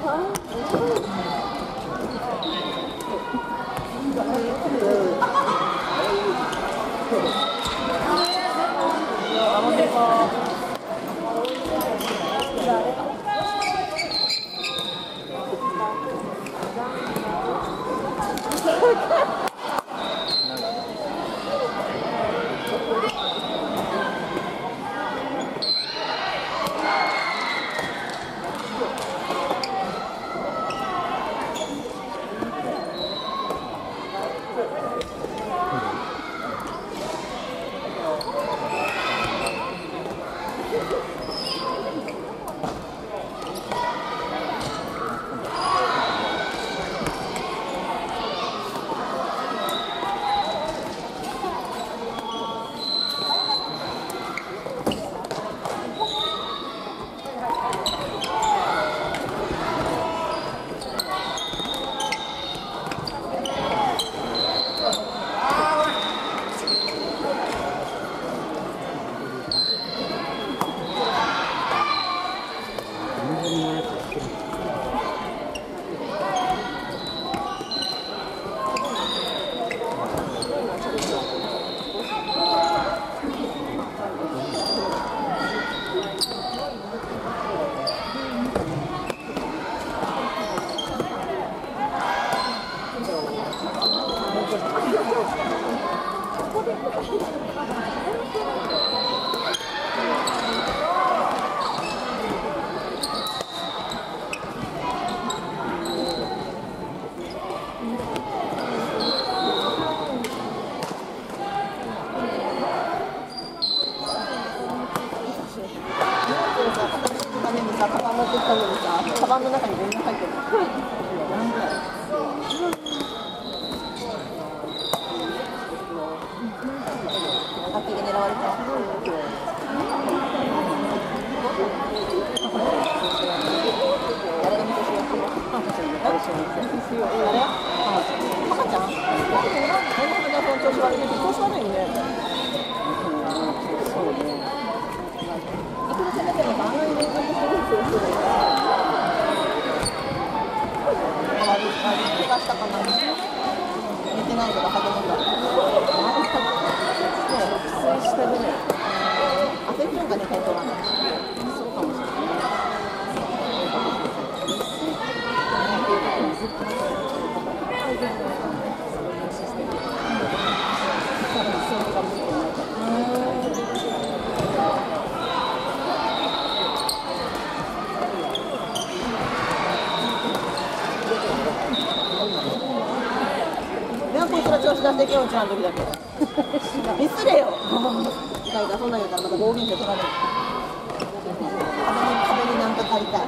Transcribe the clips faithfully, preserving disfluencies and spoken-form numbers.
カバンの中に全然入ってる。さっきで狙われた。誰が見てしよう。誰？ママちゃん？調子悪いね。調子悪いね。そうね。いくら攻めてもあんなに連続するって言ってる。怪我したかな。寝てないけど励むんだ。そう、下でね。焦ってるかね、転倒なんだ。そうかもしれない。こいつら調子出してけよ、うちらの時だけ。ミスれよ。いやいや、そんなん言うたらまた暴言で取られる。壁になんか借りたい。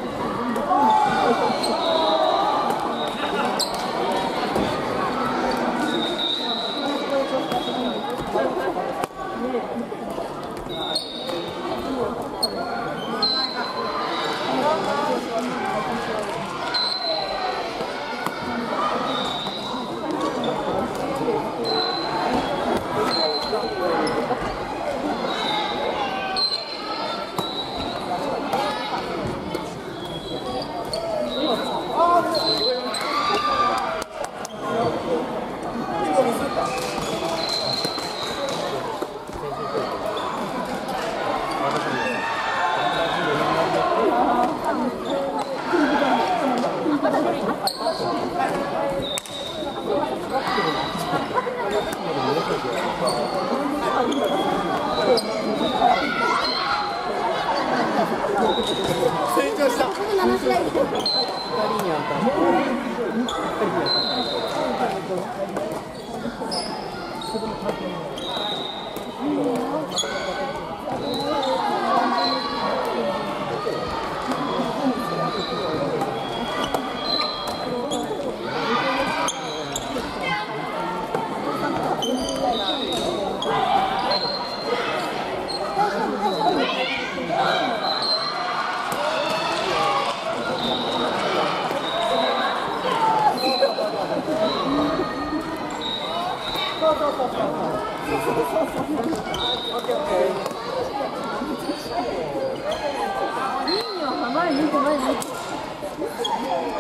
成長した。前に行って前に行って。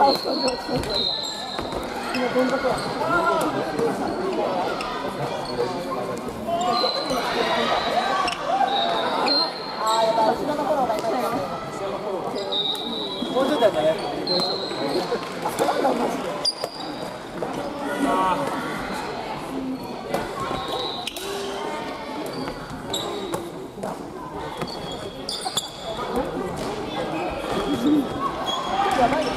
あ、そうそうそうそう。今どん底や。ああ、やっぱ後ろの頃がいたね。 もうちょっとやったね。 あ、そうなんだマジで。やばいよ。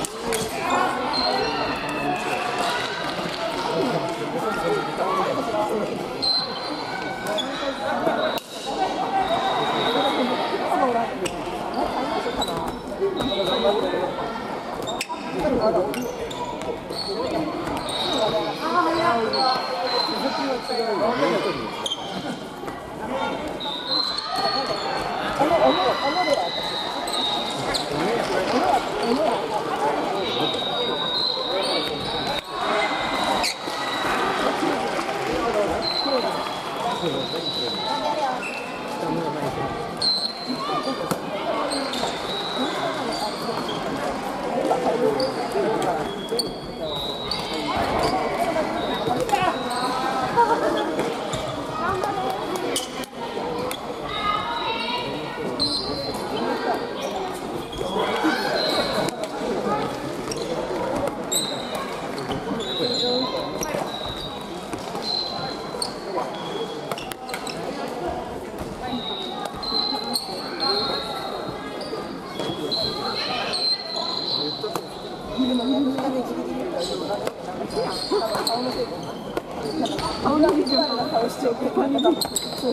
顔のビジュアルな顔しておけば、そうそうそう。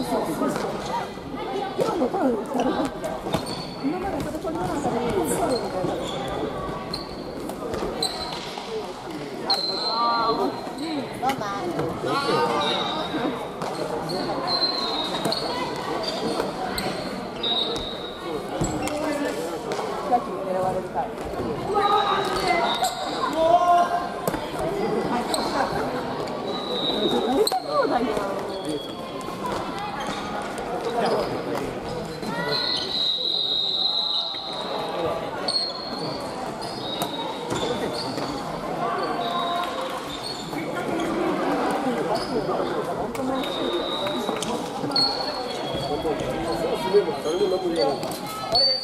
今のターンしたら、今までそれ取りながらで、コントロールみたいな。ああ、どんな。ラッキーに狙われるかい。そうだよ。 誰も何も言わない。